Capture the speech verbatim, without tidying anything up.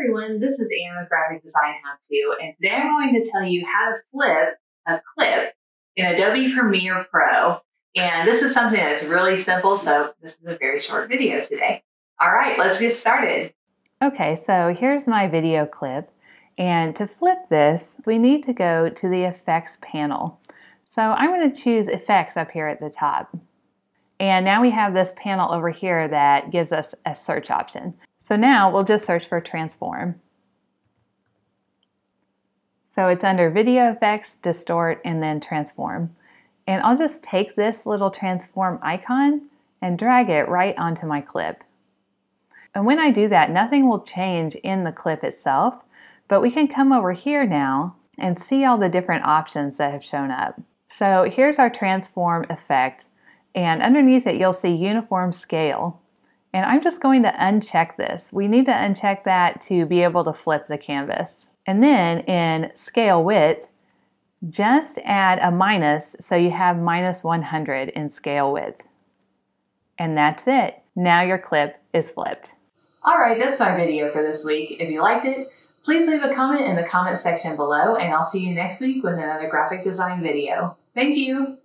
everyone, this is Anna with Graphic Design How To, and today I'm going to tell you how to flip a clip in Adobe Premiere Pro. And this is something that's really simple, so this is a very short video today. All right, let's get started. Okay, so here's my video clip, and to flip this, we need to go to the Effects panel. So I'm going to choose Effects up here at the top. And now we have this panel over here that gives us a search option. So now we'll just search for Transform. So it's under Video Effects, Distort, and then Transform. And I'll just take this little transform icon and drag it right onto my clip. And when I do that, nothing will change in the clip itself, but we can come over here now and see all the different options that have shown up. So here's our transform effect, and underneath it you'll see uniform scale. And I'm just going to uncheck this. We need to uncheck that to be able to flip the canvas. And then in scale width, just add a minus so you have minus one hundred in scale width. And that's it. Now your clip is flipped. All right, that's my video for this week. If you liked it, please leave a comment in the comment section below, and I'll see you next week with another graphic design video. Thank you.